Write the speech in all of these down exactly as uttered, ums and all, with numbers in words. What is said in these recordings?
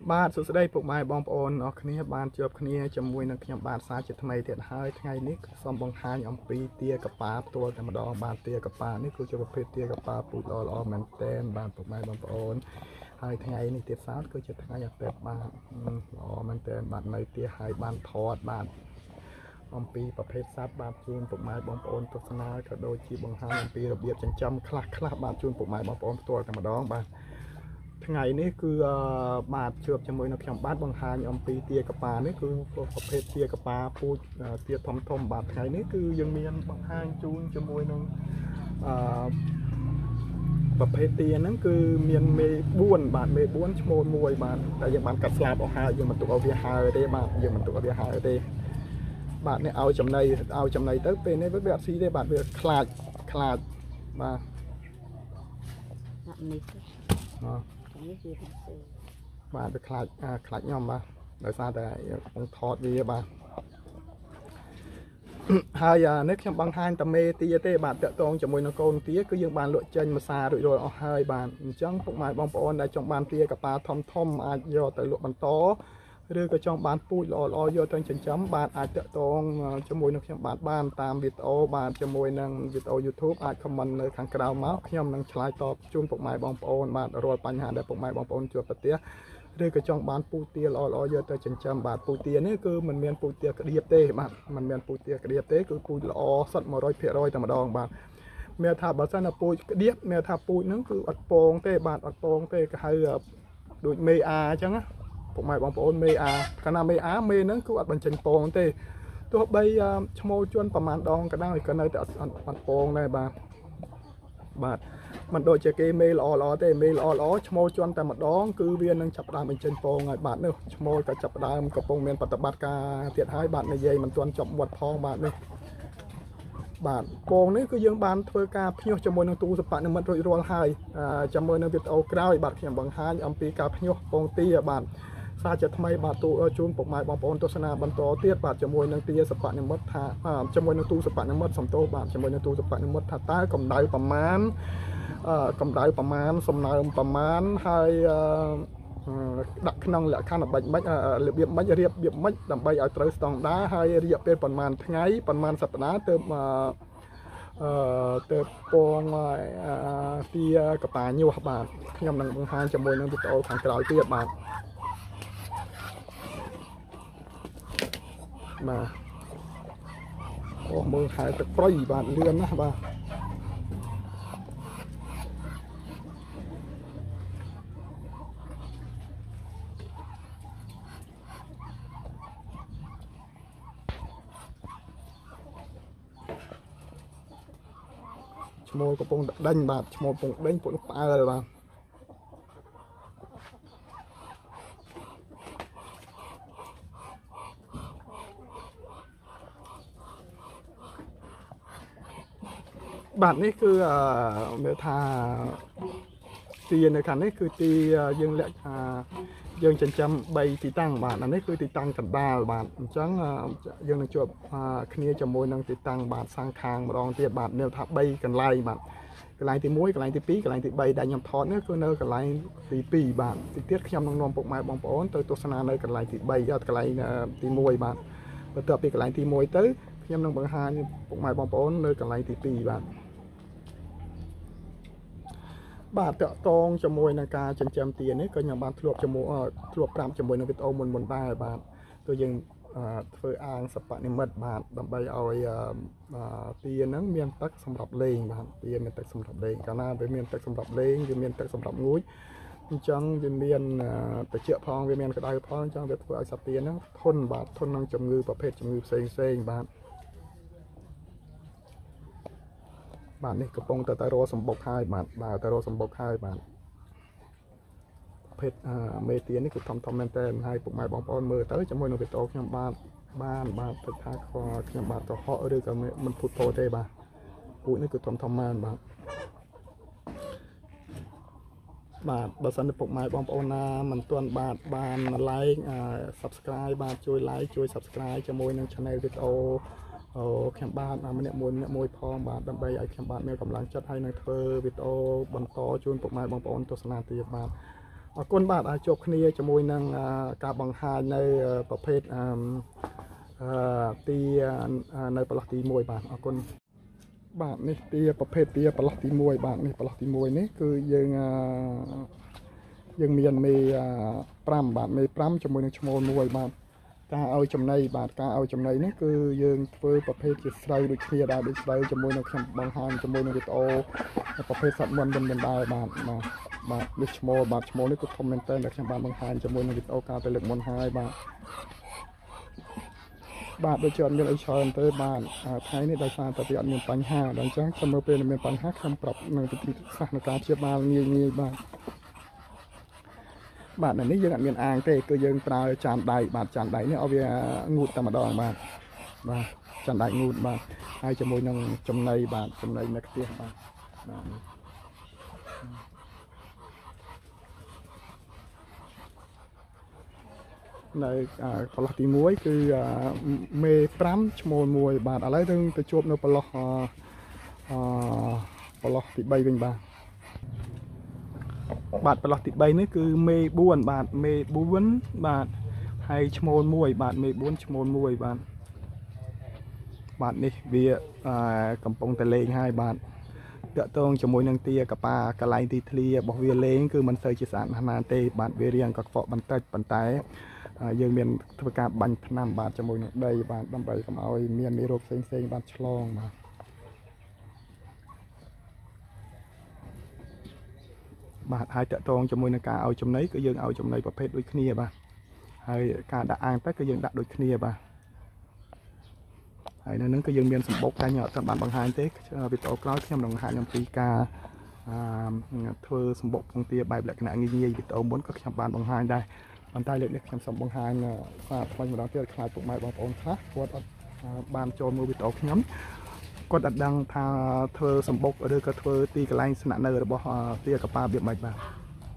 បាទសួស្តីពុកម៉ែបងប្អូនអរគ្នាបានជួបគ្នាជាមួយនឹងខ្ញុំបាទសារជាថ្មីទៀតហើយថ្ងៃនេះសូមបង្ហាញអំពីទាកប៉ាផ្ទាល់តែម្ដងបាទទាកប៉ានេះគឺជាប្រភេទទាកប៉ាពូជល្អល្អមែនទែនបាទពុកម៉ែបងប្អូនហើយថ្ងៃនេះទៀតសោតគឺជាថ្ងៃអាទិត្យបាទល្អមែនទែនបាទនៅទាហើយបានថតបាទអំពីប្រភេទសត្វបាទជូនពុកម៉ែបងប្អូនទស្សនាក៏ដូចជាបង្ហាញអំពីរបៀបចិញ្ចឹមខ្លះខ្លះបាទជូនពុកម៉ែបងប្អូនផ្ទាល់តែម្ដងបាទថ្ងៃនេះគឺបាទជួបជាមួយនៅខ្ញុំបាទបង្ហាញអំពីទាកប៉ានេះគឺប្រភេទទាកប៉ាពូជទាធំធំបាទថ្ងៃនេះគឺយើងមានបង្ហាញជូនជាមួយនឹងអឺប្រភេទទាហ្នឹងគឺមានមេបួនបាទមេបួនឈ្មោលមួយបាទតែយើងបានកាត់ស្លាបអស់ហើយយើងមិនទុកឲ្យវាហើរទេបាទយើងមិនទុកឲ្យវាហើរទេបាទនេះឲ្យចំណីឲ្យចំណីទៅពេលនេះវាអត់ស៊ីទេបាទវាខ្លាចខ្លាចបាទនេះអនេះគឺបាទវាខ្លាចខ្លាចខ្ញុំបាទដោយសារតែកំថតវាបាទហើយនេះខ្ញុំបង្ហាញតែមេទាទេបាទតកតងជាមួយនឹងកូនទាគឺយើងបានលក់ចេញមួយសាររួចរាល់អស់ហើយបាទអញ្ចឹងពុកម៉ែបងប្អូនដែលចង់បានទាកប៉ាធំធំអាចយកទៅលក់បន្តឬក៏ចង់បានពូជល្អល្អយកទៅចិញ្ចឹមបាទអាចតកតងជាមួយនឹងខ្ញុំបាទបានតាមវីដេអូបាទជាមួយនឹងវីដេអូ YouTube អាច comment នៅខាងក្រៅមកខ្ញុំនឹងឆ្លើយតបជូនពុកម៉ែបងប្អូនបាទរាល់បញ្ហាដែលពុកម៉ែបងប្អូនជួបប្រទះឬក៏ចង់បានពូជទាល្អល្អយកទៅចិញ្ចឹមបាទពូជទានេះគឺមិនមានពូជទាក្តៀបទេបាទមិនមានពូជទាក្តៀបទេគឺពូជល្អសុទ្ធ 100% តែម្ដងបាទមានថាបើសិនតែពូជក្តៀបមានថាពូជហ្នឹងគឺអត់ពងទេបាទអត់ពងទេគេហៅដូចមេអាអញ្ចឹងណាពុកម៉ែបងប្អូនមេអាកាលណាមេអាមេហ្នឹងគឺអត់បញ្ចេញពងទេទោះបីឈ្មោលជន់ប្រមាណដងក៏ដោយក៏នៅតែអត់អត់ពងដែរបាទបាទមិនដូចជាគេមេល្អល្អទេមេល្អល្អឈ្មោលជន់តែម្ដងគឺវានឹងចាប់ផ្ដើមបញ្ចេញពងហើយបាទនេះឈ្មោលក៏ចាប់ផ្ដើមកំពុងមានប្រតិបត្តិការទៀតហើយបាទនិយាយមិនទាន់ចប់វត្តផងបាទនេះបាទពងនេះគឺយើងបានធ្វើការភ្ញាស់ជាមួយនឹងទូសបនិមិត្តរួចរាល់ហើយជាមួយនឹងវីដេអូក្រោយបាទខ្ញុំបង្ហាញអំពីការភ្ញាស់ពងទាបាទសារជាថ្មីបាទទូជូនពុកម៉ែបងប្អូនទស្សនាបន្តទៀតបាទជាមួយនឹងទាសបនិមិត្តថាជាមួយនឹងទូសបនិមិត្តសំទោសបាទជាមួយនឹងទូសបនិមិត្តថាតើកម្ដៅប្រមាណកម្ដៅប្រមាណសំណើមប្រមាណហើយដាក់ក្នុងលក្ខខណ្ឌបិចមិនរបៀបមិនរៀបរបៀបមិនដើម្បីឲ្យត្រូវស្តង់ដារហើយរយៈពេលប្រហែលថ្ងៃប្រហែលសប្តាហ៍ទៅអឺទៅពងទាកប៉ាញាស់បាទខ្ញុំនឹងបង្ហាញជាមួយនឹងវីដេអូខាងក្រោយទៀតបាទបាទអូមើលហែទឹកប្រៃបាទលឿនណាស់បាទឈ្មោលកំពុងដេញបាទឈ្មោលកំពុងដេញពួកផ្អើលបាទបាទនេះគឺមានថាទីនៅខាងនេះគឺទីយើងលាក់ថាយើងចិញ្ចឹមបីទីតាំងបាទអានេះគឺទីតាំងកណ្ដាលបាទអញ្ចឹងយើងនឹងជួបគ្នាជាមួយនឹងទីតាំងបាទសាងខាងម្ដងទៀតបាទមានថាបីកន្លែងបាទកន្លែងទី1កន្លែងទី2កន្លែងទី3ដែលខ្ញុំថតនេះគឺនៅកន្លែងទី2បាទទីទៀតខ្ញុំនឹងនាំពុកម៉ែបងប្អូនទៅទស្សនានៅកន្លែងទី3យកកន្លែងទី1បាទបន្ទាប់ពីកន្លែងទី1ទៅខ្ញុំនឹងបង្ហាញពុកម៉ែបងប្អូននៅកន្លែងទី2បាទបាទតកតងជាមួយនឹងការចិញ្ចឹមទានេះក៏ខ្ញុំបានធ្លាប់ជាមួយធ្លាប់ប្រាប់ជាមួយនឹងវីដេអូមុនមុនដែរបាទគឺយើងធ្វើអាងសពនិមិត្តបាទដើម្បីឲ្យទាហ្នឹងមានទឹកសម្រាប់លេងបាទទាមានទឹកសម្រាប់លេងកាលណាវាមានទឹកសម្រាប់លេងវាមានទឹកសម្រាប់ងូតអញ្ចឹងវាមានត្រជាក់ផងវាមានក្តៅផងអញ្ចឹងវាធ្វើឲ្យសត្វទាហ្នឹងធន់បាទធន់នឹងជំងឺប្រភេទជំងឺផ្សេងផ្សេងបាទបាទនេះកំពុងតែតែរកសម្បុកហើយបាទបាទតែរកសម្បុកហើយបាទភេទមេទានេះគឺធំធំមែនតើហើយពុកម៉ែបងប្អូនមើលទៅជាមួយនឹងវីដេអូខ្ញុំបាទបានបាទទៅថាខ្ញុំបាទទៅហកឬក៏មិនភូតពោទេបាទពូជនេះគឺធំធំមែនបាទបាទបើសិនជាពុកម៉ែបងប្អូនណាមិនទាន់បាទបាន like subscribe បាទជួយ like ជួយ subscribe ជាមួយនឹង channel វីដេអូអូខ្ញុំបាទម្នាក់មួយម្នាក់មួយផងបាទដើម្បីឲ្យខ្ញុំបាទមានកម្លាំងចិត្តហើយនឹងធ្វើវីដេអូបន្តជូនពុកម៉ែបងប្អូនទស្សនាទៀតបាទអរគុណបាទអាចជួបគ្នាជាមួយនឹងការបង្ហាញនៅប្រភេទអឺទីនៅប្រឡោះទីមួយបាទអរគុណបាទនេះទីប្រភេទទីប្រឡោះទីមួយបាទនេះប្រឡោះទីមួយនេះគឺយើងយើងមានមេប្រាំបាទមេប្រាំជាមួយនឹងឈ្មោលមួយបាទការឲ្យចំណីបាទការឲ្យចំណីនេះគឺយើងធ្វើប្រភេទជាស្រូវដូចគ្នាដែរដូចស្រូវជាមួយនឹងខ្ញុំបង្ហាញជាមួយនឹងវីដេអូប្រភេទសត្វមុនមិនដែរបាទបាទបាទនេះឈ្មោលបាទឈ្មោលនេះគឺធំមែនតើដែលខ្ញុំបានបង្ហាញជាមួយនឹងវីដេអូកាលទៅលើកមុនហើយបាទបាទដូចជាអត់មានអីច្រើនទេបាទថ្ងៃនេះដោយសារតែវាអត់មានបញ្ហាដល់អញ្ចឹងខ្ញុំមើលពេលមានបញ្ហាខ្ញុំប្រាប់នៅវិធីសាស្ត្រនៃការព្យាបាលងាយងាយបាទបាទនៅនេះយើងអត់មានអាងទេគឺយើងប្រើចានដៃបាទចានដៃនេះឲ្យវាងូតតែម្ដងបាទបាទចានដៃងូតបាទហើយជាមួយនឹងចំណីបាទចំណីនៅផ្ទះបាទបាទនៅប្រឡោះទីមួយគឺមេប្រាំឈ្មោលមួយបាទឥឡូវយើងទៅជួបនៅប្រឡោះអឺប្រឡោះទីបីវិញបាទបាទប្រឡោះទីបីនេះគឺមេបួនបាទមេបួនបាទហើយឈ្មោលមួយបាទមេបួនឈ្មោលមួយបាទបាទនេះវាកំពុងតែលេងហើយបាទតកតងជាមួយនឹងទាកប៉ាកន្លែងទីធ្លារបស់វាលេងគឺមិនសូវជាស្អាតណាស់ទេបាទវារៀងកខ្វក់បន្តិចប៉ុន្តែយើងមានធ្វើការបាញ់ថ្នាំបាទជាមួយនឹងដីបាទដើម្បីកុំឲ្យមានមេរោគផ្សេងផ្សេងបាទឆ្លងបាទបាទហើយតកតងជាមួយនឹងការឲ្យចំណីគឺយើងឲ្យចំណីប្រភេទដូចគ្នាបាទហើយការដាក់អាងទៅគឺយើងដាក់ដូចគ្នាបាទហើយនៅនឹងគឺយើងមានសម្បុកតែខ្ញុំអត់ទាន់បានបង្ហាញទេវីដេអូក្រោយខ្ញុំនឹងបង្ហាញអំពីការធ្វើសម្បុកពងទាបែបលក្ខណៈងាយងាយវីដេអូមុនក៏ខ្ញុំបានបង្ហាញដែរប៉ុន្តែលើកនេះខ្ញុំសូមបង្ហាញសារថ្មីម្ដងទៀតខ្លាចពុកម៉ែបងប្អូនខ្លះគាត់អត់បានចូលមើលវីដេអូខ្ញុំគាត់អត់ដឹងថាធ្វើសម្បុកឬក៏ធ្វើទីកន្លែងស្នាក់នៅរបស់ទាកប៉ារបៀបម៉េចបាទ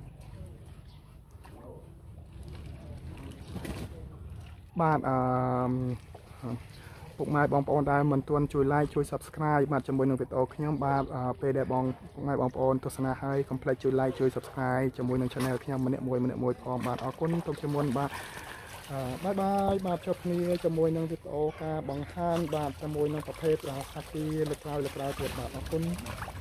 បាទអឺពុកម៉ែបងប្អូនដែលមិនទាន់ជួយ like ជួយ subscribe បាទជាមួយនឹងវីដេអូខ្ញុំបាទពេលដែលបងពុកម៉ែបងប្អូនទស្សនាហើយកុំភ្លេចជួយ like ជួយ subscribe ជាមួយនឹង channel ខ្ញុំម្នាក់មួយម្នាក់មួយផងបាទអរគុណទុកជាមុនបាទបាយបាយបាទជួបគ្នាជាមួយនឹងវីដេអូការបង្ហាញបាទជាមួយនឹងប្រភេទសត្វទាលើក្រោយលើក្រោយទៀតបាទអរគុណ